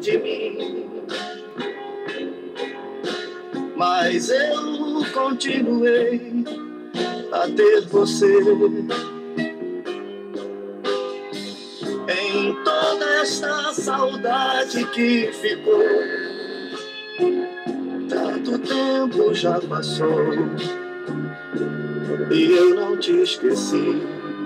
de mim. Mas eu continuei a ter você. Em toda esta saudade que ficou, tanto tempo já passou e eu não te esqueci.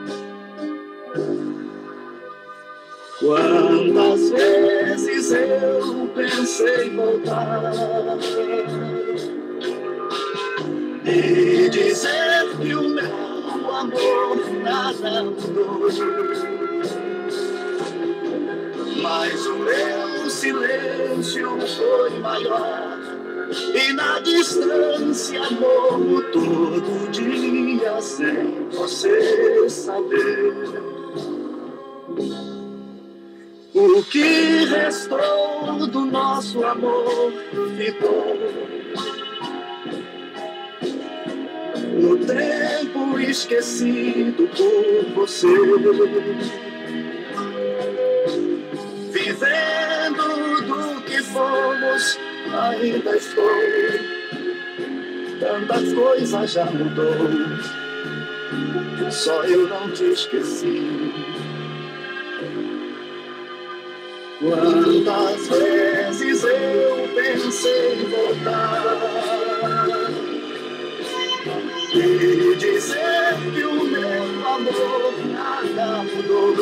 Quantas vezes eu pensei voltar e dizer que o meu amor nada mudou, mas o meu silêncio foi maior e na distância morro todo dia sem você saber. O que restou do nosso amor ficou no tempo esquecido por você. Vivendo do que fomos, ainda estou. Tanta coisa já mudou, só eu não te esqueci. Quantas vezes eu pensei em voltar e dizer que o meu amor nada mudou,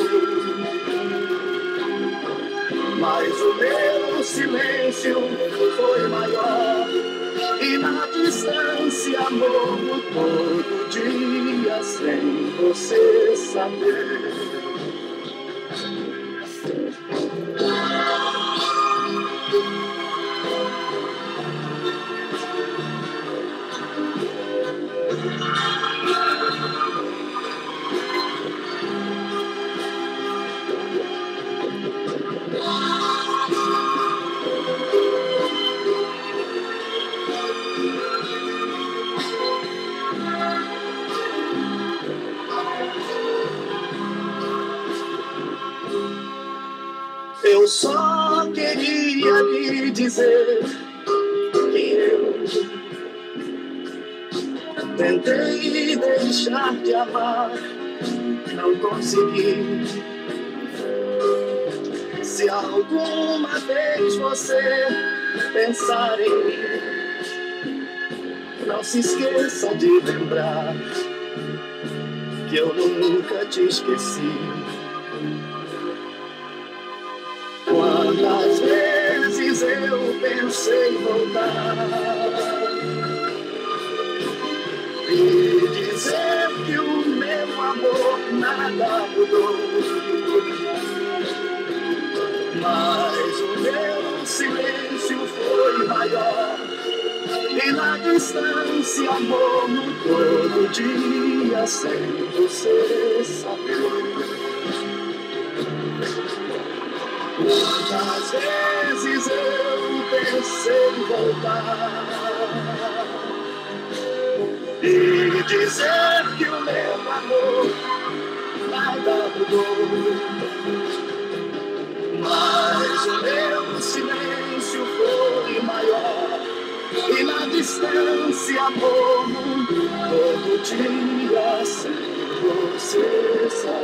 mas o meu silêncio foi maior e na distância morro todo dia sem você saber. Eu só queria lhe dizer que eu tentei deixar de amar, não consegui. Se alguma vez você pensar em mim, não se esqueça de lembrar que eu nunca te esqueci. Quantas vezes eu pensei em voltar e dizer que o meu amor nada mudou, mas o meu silêncio foi maior e na distância morro todo dia sem você saber. Quantas vezes eu pensei em voltar e dizer que o meu amor nada mudou, mas o meu silêncio foi maior e na distância morro todo dia sem você saber.